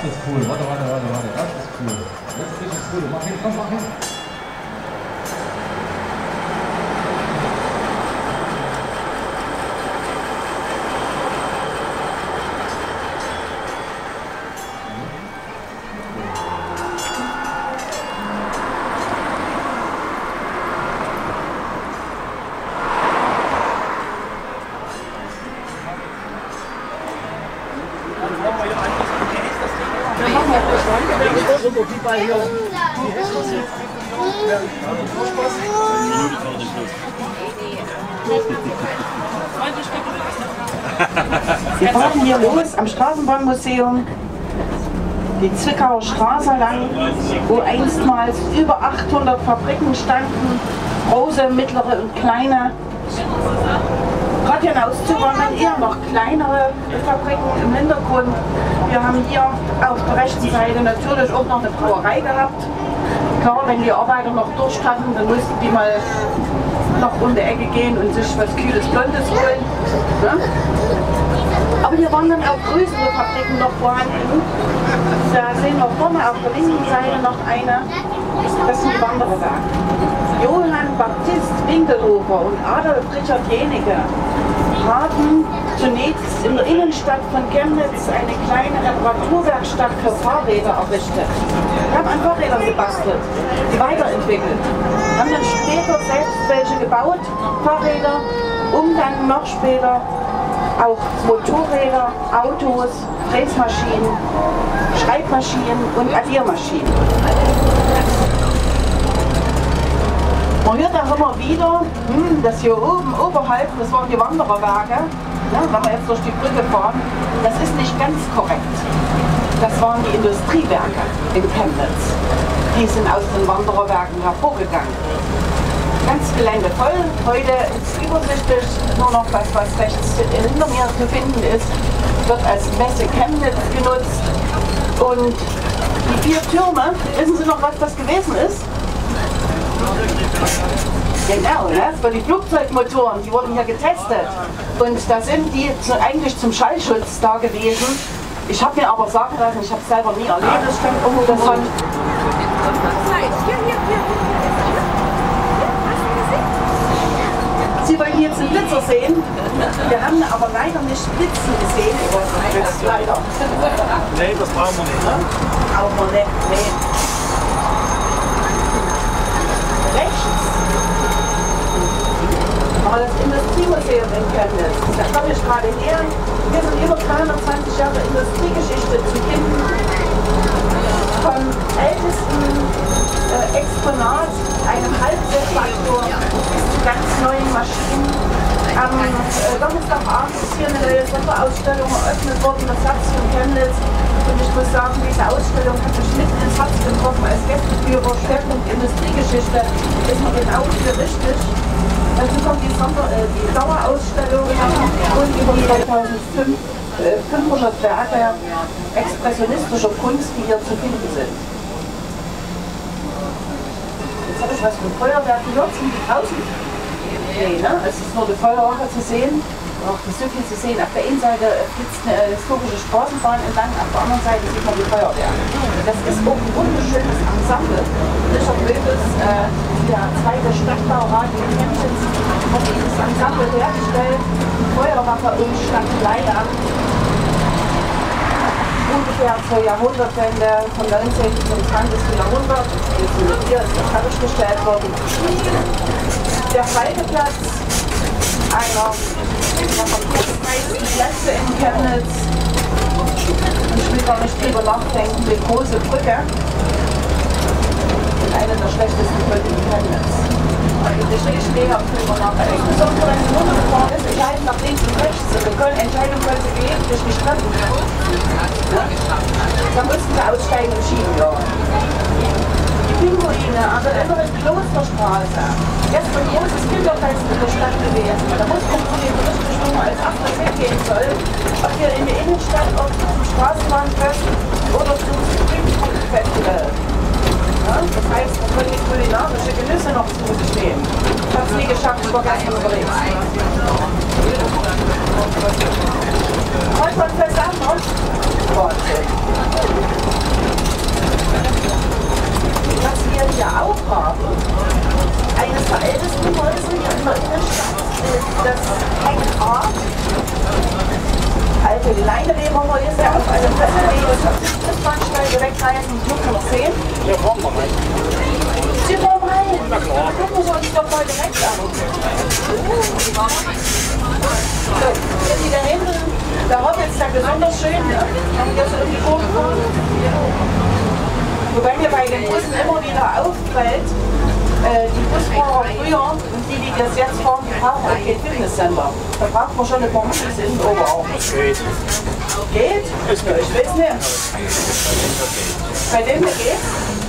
ist cool. Warte. Das ist cool. Das ist richtig cool. Mach hin, komm, mach hin. Wir fahren hier los am Straßenbahnmuseum die Zwickauer Straße lang, wo einstmals über 800 Fabriken standen, große, mittlere und kleine. Gerade hinauszuwandern eher noch kleinere Fabriken im Hintergrund. Wir haben hier auf der rechten Seite natürlich auch noch eine Brauerei gehabt. Klar, wenn die Arbeiter noch Durst hatten, dann mussten die mal noch um die Ecke gehen und sich was Kühles, Blondes holen. Ne? Aber hier waren dann auch größere Fabriken noch vorhanden. Da sehen wir vorne auf der linken Seite noch eine. Das sind die Wandererwerke. Johann Baptist Winkelhofer und Adolf Richard Jenecke haben zunächst in der Innenstadt von Chemnitz eine kleine Reparaturwerkstatt für Fahrräder errichtet. Die haben an Fahrrädern gebastelt, die weiterentwickelt. Haben dann später selbst welche gebaut, Fahrräder, um dann noch später auch Motorräder, Autos, Fräsmaschinen, Schreibmaschinen und Addiermaschinen. Man hört auch immer wieder, dass hier oben oberhalb, das waren die Wandererwerke, ne, wenn wir jetzt durch die Brücke fahren, das ist nicht ganz korrekt. Das waren die Industriewerke in Chemnitz. Die sind aus den Wandererwerken hervorgegangen. Ganz Gelände voll, heute ist übersichtlich, nur noch was rechts hinter mir zu finden ist, wird als Messe Chemnitz genutzt. Und die 4 Türme, wissen Sie noch, was das gewesen ist? Genau, ne? Für die Flugzeugmotoren, die wurden hier getestet. Und da sind die eigentlich zum Schallschutz da gewesen. Ich habe mir aber sagen lassen, ich habe es selber nie erlebt, das stimmt irgendwo davon. Sie wollen jetzt einen Blitzer sehen. Wir haben aber leider nicht Blitzen gesehen. Leider. Nee, das brauchen wir nicht. Ne? Brauchen wir nicht, nee. Rechts war das Industriemuseum in Chemnitz. Da komme ich gerade her. Hier sind über 320 Jahre Industriegeschichte zu finden. Vom ältesten Exponat, einem Halbseiltraktor, bis zu ganz neuen Maschinen. Am Donnerstagabend ist hier eine neue Sonderausstellung eröffnet worden, das Herz von Chemnitz. Und ich muss sagen, diese Ausstellung hat mich mitten ins Herz getroffen als Gästeführer, Schwerpunkt Industriegeschichte, ist mir genau hier richtig. Dazu kommt die Dauerausstellung und über 2500 Werke expressionistischer Kunst, die hier zu finden sind. Jetzt habe ich was von Feuerwerk gehört, sind die draußen? Nee, ne? Es ist nur die Feuerwache zu sehen. Ach, das ist so viel zu sehen. Auf der einen Seite flitzt eine historische Straßenbahn entlang, auf der anderen Seite sieht man die Feuerwerke. Das ist auch ein wunderschönes Ensemble. Richard Möbels, der zweite Stadtbaurat in Chemnitz, hat dieses Ensemble hergestellt. Feuerwache und Stadtleier. Ungefähr zur Jahrhundertwende vom 19. zum 20. Jahrhundert. Hier ist das fertiggestellt worden. Der Halteplatz einer von meisten Plätze in Chemnitz. Ich will gar nicht drüber nachdenken, die große Brücke. Eine der schlechtesten Brücken in Chemnitz. Eigentlich ich mega drüber nachdenken. Insbesondere wenn es runtergefahren ist, entscheiden nach links und rechts. Die Entscheidung konnte gelegentlich nicht treffen. Da mussten wir aussteigen und schieben. Ja. Die Pinguine an der inneren Klosterstraße. Gestern ein großes Kinderfest in der Stadt gewesen. Da muss kontrolliert richtig, wo man als Abschluss hingehen soll. Ob hier in die Innenstadt, ob zum Straßenbahnfest oder zum Springfestival. Ja, das heißt, man können die kulinarische Genüsse noch zu bestehen. Ich habe es nie geschafft, ich war gestern unterwegs. Kreuzfahrtfest Ambrot. Wahnsinn. Was wir hier auch haben, eines der ältesten Häuser hier in der Innenstadt, das Heckart. Alte Leineweberhäuser auf einem Presseweber, das Bahnsteige wegreißen, das muss man noch sehen. Ja, fahren wir rein. Sie fahren rein. Na klar. Gucken wir uns doch mal direkt an. So, hier wieder hinten, der Hof ist ja besonders schön, ne? Haben wir so in die Kurve gefahren. Wobei mir bei den Bussen immer wieder auffällt, die Busfahrer früher und die das jetzt fahren, die brauchen auch kein Fitnesscenter. Da braucht man schon eine Pommes in den Oberarm. Geht. Geht? Es geht. Ich weiß nicht. Bei dem geht?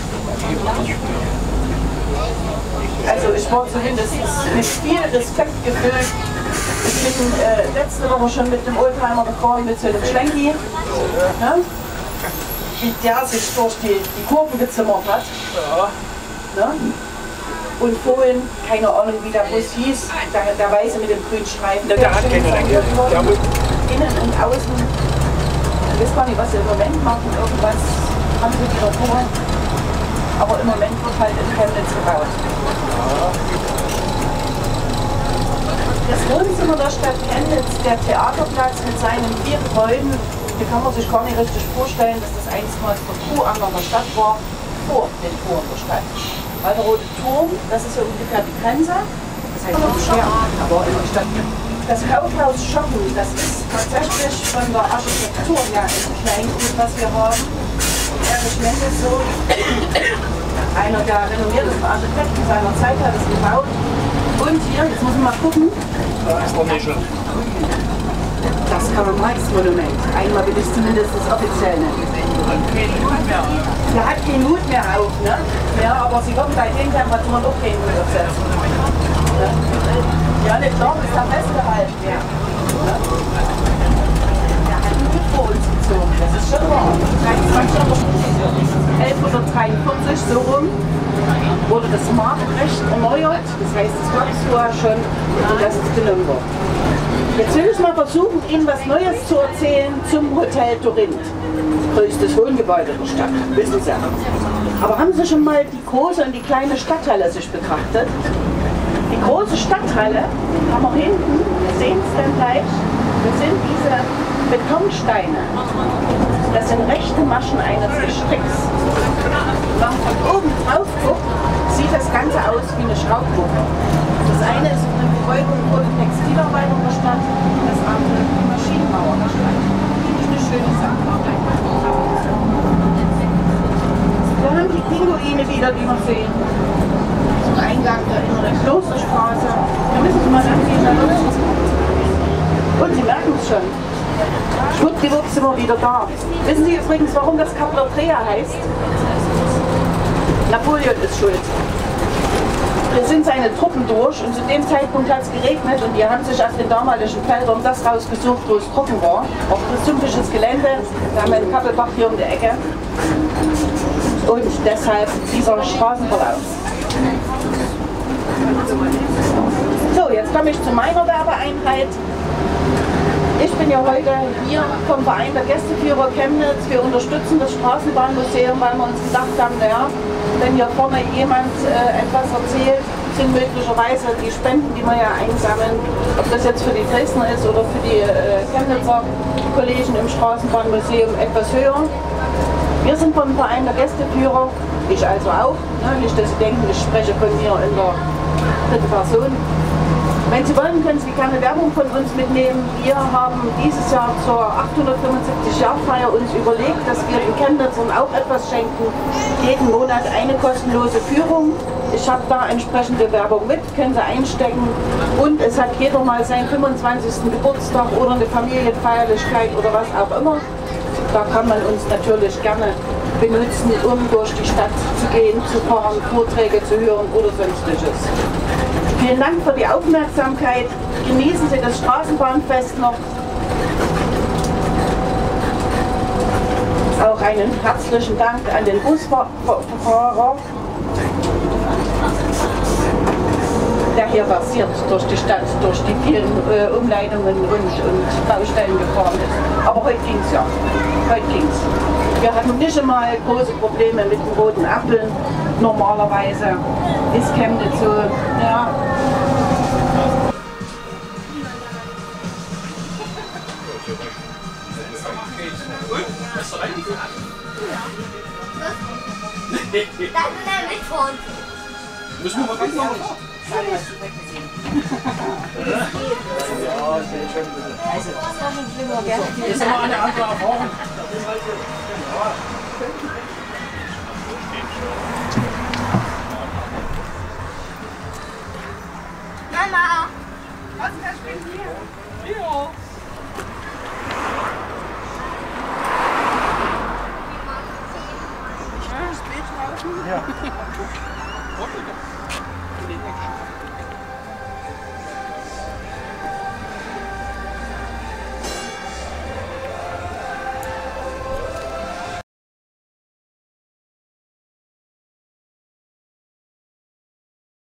Also ich war zumindest mit viel Respekt gefüllt. Ich bin letzte Woche schon mit dem Oldtimer gefahren, mit so einem Schlenki. Ne? Wie der sich durch die Kurven gezimmert hat. Ja. Ne? Und vorhin, keine Ahnung wie der Bus hieß, der Weiße mit dem grünen Streifen. Der hat keine Lenker. Der muss Innen und außen. Ich weiß gar nicht, was sie im Moment machen. Irgendwas haben sie wieder vor. Aber im Moment wird halt in Chemnitz gebaut. Das Wohnzimmer der Stadt Chemnitz, der Theaterplatz mit seinen 4 Gebäuden, die kann man sich gar nicht richtig vorstellen, dass das einstmals der Toranger der Stadt war, vor den Toren der Stadt. Weil der Rote Turm, das ist ja ungefähr die Grenze, das heißt nicht schwer, aber in der Stadt. Das Kaufhaus Schocken, das ist tatsächlich von der Architektur her ein Kleingut, was wir haben. Erich Mendelssohn, einer der renommiertesten Architekten seiner Zeit, hat es gebaut. Und hier, jetzt muss man mal gucken, da ist der Michel. das Karl-Marx-Monument. Einmal will ich zumindest das offiziell nennen. Der hat keinen Hut mehr auf, ne? Ja, aber sie würden bei den Temperaturen auch keinen Hut aufsetzen. Ne? Ja, nicht klar, ist da festgehalten, ja. Ne? Der hat einen Hut vor uns gezogen, das ist schon wahr. 1143, so rum, wurde das Marktrecht erneuert. Das heißt, das gab es vorher schon und das ist genommen worden. Jetzt will ich mal versuchen, Ihnen was Neues zu erzählen zum Hotel Torinth. Größtes Wohngebäude der Stadt, wissen Sie. Aber haben Sie schon mal die große und die kleine Stadthalle sich betrachtet? Die große Stadthalle haben wir hinten, wir sehen es dann gleich, das sind diese Betonsteine. Das sind rechte Maschen eines Gestricks. Wenn man von oben drauf guckt, sieht das Ganze aus wie eine Schraubgruppe. Das eine ist eine Verbeugung vor den Textilarbeitern der Stadt, das andere die Maschinenbauer der Stadt. Das ist eine schöne Sache. Wir haben die Pinguine wieder, die wir sehen. Zum Eingang der inneren Klosterstraße. Da müssen Sie mal angehen, da nutzen. Und Sie merken es schon. Schwuppdiwupp sind wir wieder da. Wissen Sie übrigens, warum das Kaplatrea heißt? Napoleon ist schuld. Da sind seine Truppen durch und zu dem Zeitpunkt hat es geregnet und die haben sich auf den damaligen Feldern das rausgesucht, wo es trocken war. Auf das sümpfisches Gelände, da haben wir einen Kappelbach hier um die Ecke. Und deshalb dieser Straßenverlauf. So, jetzt komme ich zu meiner Werbeeinheit. Ich bin ja heute hier vom Verein der Gästeführer Chemnitz. Wir unterstützen das Straßenbahnmuseum, weil wir uns gedacht haben, naja, wenn hier vorne jemand etwas erzählt, sind möglicherweise die Spenden, die wir ja einsammeln, ob das jetzt für die Dresdner ist oder für die Chemnitzer Kollegen im Straßenbahnmuseum, etwas höher. Wir sind vom Verein der Gästeführer, ich also auch, ne? Nicht, dass Sie denken, ich spreche von mir in der dritten Person. Wenn Sie wollen, können Sie gerne Werbung von uns mitnehmen. Wir haben dieses Jahr zur 875-Jahr-Feier uns überlegt, dass wir den Chemnitzern auch etwas schenken. Jeden Monat eine kostenlose Führung. Ich habe da entsprechende Werbung mit, können Sie einstecken. Und es hat jeder mal seinen 25. Geburtstag oder eine Familienfeierlichkeit oder was auch immer. Da kann man uns natürlich gerne benutzen, um durch die Stadt zu gehen, zu fahren, Vorträge zu hören oder sonstiges. Vielen Dank für die Aufmerksamkeit. Genießen Sie das Straßenbahnfest noch. Auch einen herzlichen Dank an den Busfahrer. der hier passiert durch die Stadt, durch die vielen Umleitungen und Baustellen gefahren ist. Aber heute ging es ja. Heute ging's. Wir hatten nicht einmal große Probleme mit dem roten Apfel. Normalerweise ist Chemnitz so, ja. Müssen wir mal ganz machen. Das ist immer eine andere Erfahrung. Mama! Was kannst du hier? Ja. Ja. Ja.